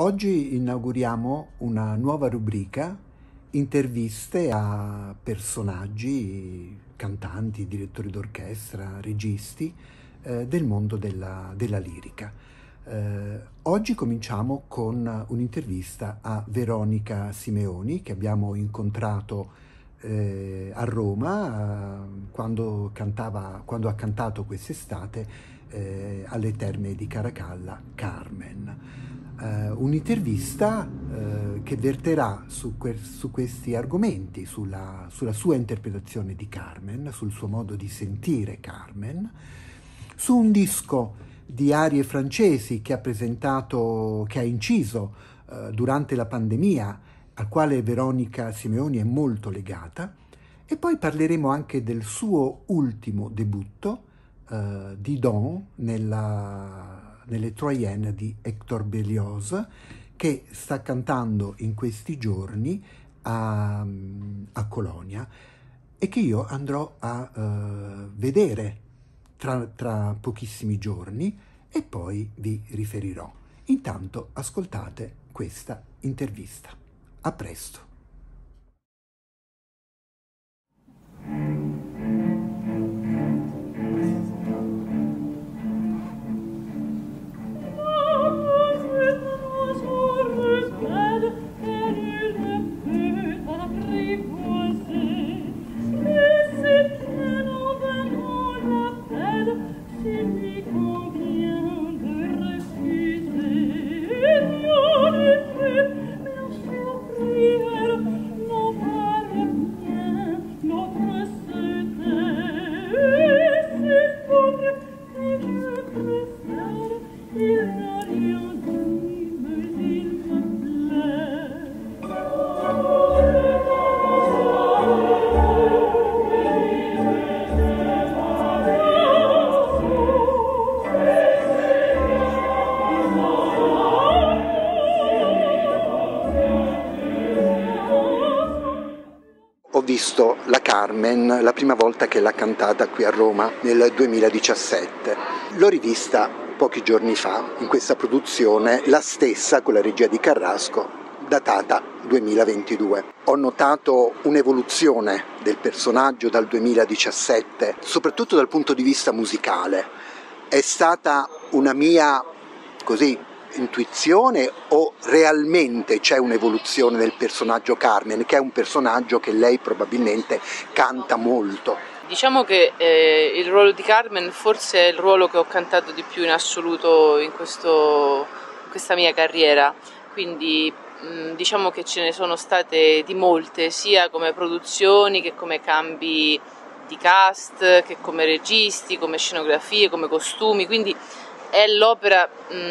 Oggi inauguriamo una nuova rubrica, interviste a personaggi, cantanti, direttori d'orchestra, registi del mondo della lirica. Oggi cominciamo con un'intervista a Veronica Simeoni, che abbiamo incontrato a Roma quando ha cantato quest'estate alle Terme di Caracalla Carmen. Un'intervista che verterà su questi argomenti, sulla sua interpretazione di Carmen, sul suo modo di sentire Carmen, su un disco di arie francesi che ha inciso durante la pandemia, al quale Veronica Simeoni è molto legata, e poi parleremo anche del suo ultimo debutto, Didon, nelle Troyenne di Hector Berlioz, che sta cantando in questi giorni a Colonia e che io andrò a vedere tra pochissimi giorni e poi vi riferirò. Intanto ascoltate questa intervista. A presto. Ho visto la Carmen la prima volta che l'ha cantata qui a Roma nel 2017. L'ho rivista pochi giorni fa in questa produzione, la stessa con la regia di Carrasco, datata 2022. Ho notato un'evoluzione del personaggio dal 2017, soprattutto dal punto di vista musicale. È stata una mia, intuizione o realmente c'è un'evoluzione del personaggio Carmen, che è un personaggio che lei probabilmente canta molto? Diciamo che il ruolo di Carmen forse è il ruolo che ho cantato di più in assoluto in questa mia carriera, quindi diciamo che ce ne sono state di molte, sia come produzioni che come cambi di cast, che come registi, come scenografie, come costumi, quindi è l'opera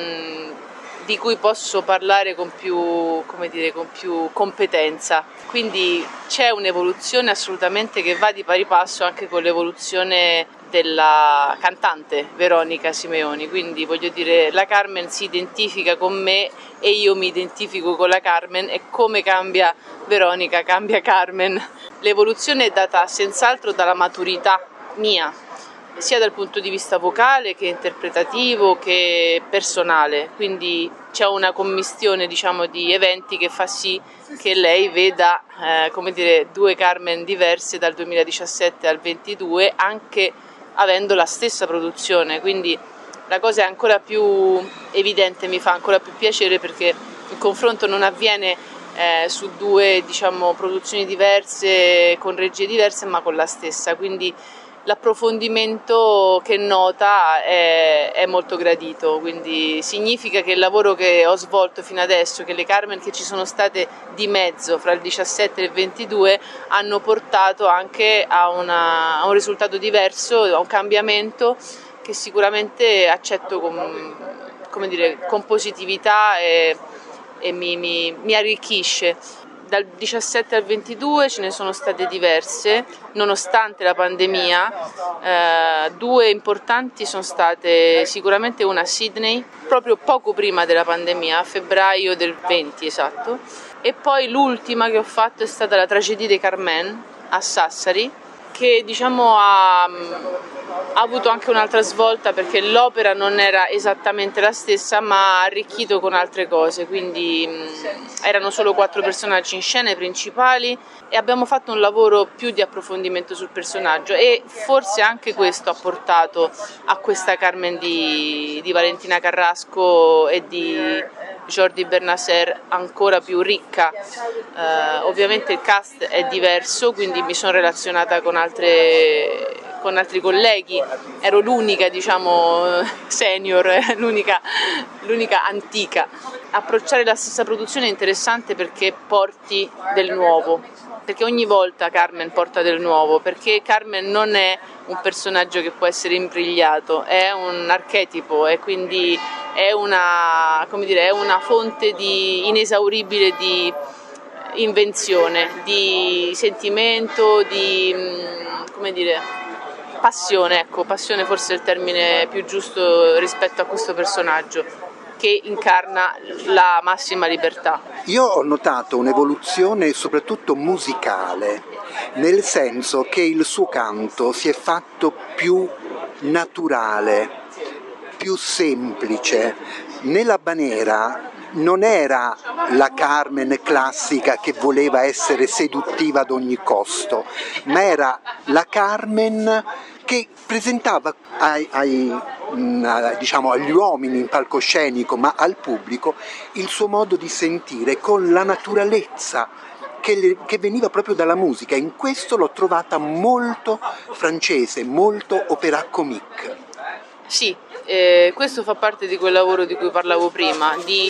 di cui posso parlare con più competenza. Quindi c'è un'evoluzione assolutamente che va di pari passo anche con l'evoluzione della cantante Veronica Simeoni, quindi voglio dire, la Carmen si identifica con me e io mi identifico con la Carmen, e come cambia Veronica cambia Carmen. L'evoluzione è data senz'altro dalla maturità mia, sia dal punto di vista vocale che interpretativo che personale, quindi c'è una commistione di eventi che fa sì che lei veda due Carmen diverse dal 2017 al 2022, anche avendo la stessa produzione, quindi la cosa è ancora più evidente, mi fa ancora più piacere perché il confronto non avviene su due produzioni diverse con regie diverse ma con la stessa, quindi l'approfondimento che nota è molto gradito, quindi significa che il lavoro che ho svolto fino adesso, che le Carmen che ci sono state di mezzo fra il 17 e il 22 hanno portato anche a un risultato diverso, a un cambiamento che sicuramente accetto con positività e mi arricchisce. Dal 17 al 22 ce ne sono state diverse, nonostante la pandemia. Due importanti sono state sicuramente una a Sydney, proprio poco prima della pandemia, a febbraio del 20 esatto, e poi l'ultima che ho fatto è stata la Tragédie de Carmen a Sassari, che diciamo ha avuto anche un'altra svolta, perché l'opera non era esattamente la stessa ma ha arricchito con altre cose, quindi erano solo 4 personaggi in scena, i principali, e abbiamo fatto un lavoro più di approfondimento sul personaggio, e forse anche questo ha portato a questa Carmen di Valentina Carrasco e di Jordi Bernasser ancora più ricca. Ovviamente il cast è diverso, quindi mi sono relazionata con altri colleghi, ero l'unica diciamo senior, l'unica antica. Approcciare la stessa produzione è interessante perché porti del nuovo, perché ogni volta Carmen porta del nuovo, perché Carmen non è un personaggio che può essere imbrigliato, è un archetipo e quindi è una fonte inesauribile di invenzione, di sentimento, di passione, ecco, passione forse è il termine più giusto rispetto a questo personaggio, che incarna la massima libertà. Io ho notato un'evoluzione soprattutto musicale, nel senso che il suo canto si è fatto più naturale, più semplice. Nella Banera non era la Carmen classica che voleva essere seduttiva ad ogni costo, ma era la Carmen che presentava agli uomini in palcoscenico, ma al pubblico, il suo modo di sentire con la naturalezza che veniva proprio dalla musica. In questo l'ho trovata molto francese, molto opéra comique. Sì, questo fa parte di quel lavoro di cui parlavo prima, di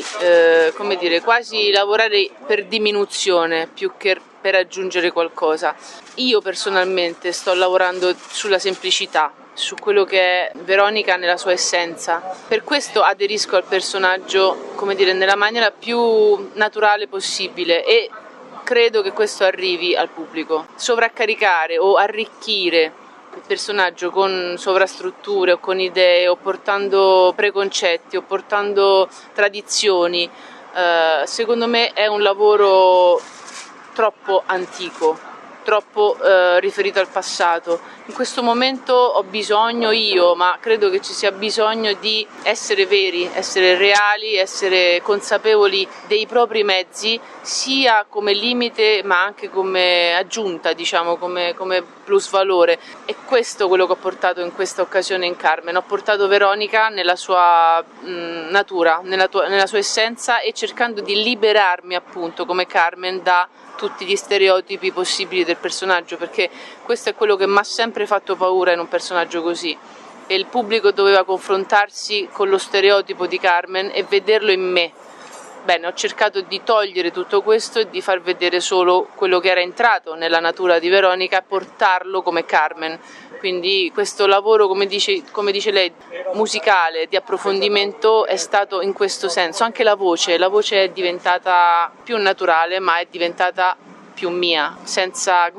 quasi lavorare per diminuzione più che per aggiungere qualcosa. Io personalmente sto lavorando sulla semplicità, su quello che è Veronica nella sua essenza. Per questo aderisco al personaggio, nella maniera più naturale possibile, e credo che questo arrivi al pubblico. Sovraccaricare o arricchire il personaggio con sovrastrutture o con idee, o portando preconcetti o portando tradizioni, secondo me è un lavoro troppo antico, troppo riferito al passato. In questo momento ho bisogno ma credo che ci sia bisogno di essere veri, essere reali, essere consapevoli dei propri mezzi, sia come limite ma anche come aggiunta, come plusvalore. E questo è quello che ho portato in questa occasione in Carmen. Ho portato Veronica nella sua natura, nella sua essenza, e cercando di liberarmi appunto come Carmen da tutti gli stereotipi possibili del personaggio, perché questo è quello che mi ha sempre fatto paura in un personaggio così, e il pubblico doveva confrontarsi con lo stereotipo di Carmen e vederlo in me. Bene, ho cercato di togliere tutto questo e di far vedere solo quello che era entrato nella natura di Veronica e portarlo come Carmen. Quindi questo lavoro, come dice lei, musicale, di approfondimento, è stato in questo senso. Anche la voce è diventata più naturale, ma è diventata più mia, senza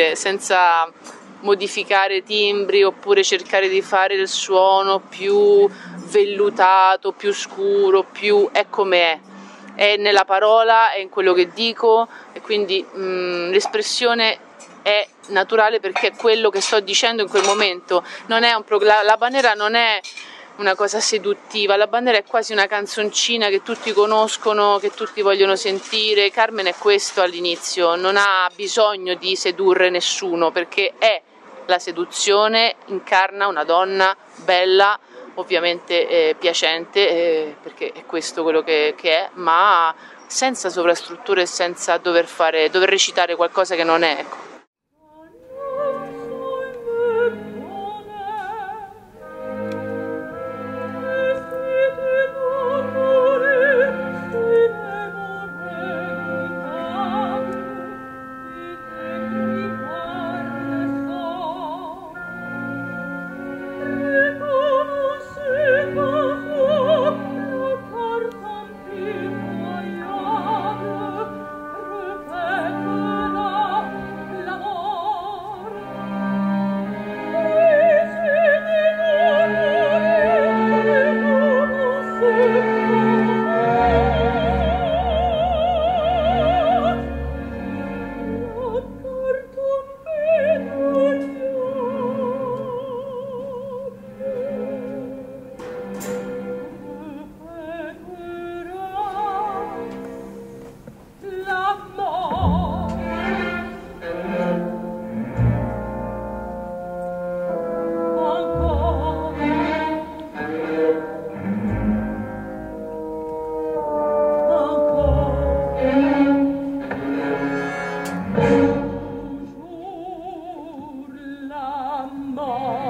modificare timbri oppure cercare di fare il suono più vellutato, più scuro, è come è nella parola, è in quello che dico, e quindi l'espressione è naturale perché è quello che sto dicendo in quel momento. Non è la Banera non è una cosa seduttiva, la Banera è quasi una canzoncina che tutti conoscono, che tutti vogliono sentire. Carmen è questo all'inizio, non ha bisogno di sedurre nessuno, perché è la seduzione, incarna una donna bella, ovviamente piacente, perché è questo quello che è, ma senza sovrastrutture e senza dover recitare qualcosa che non è, ecco. La va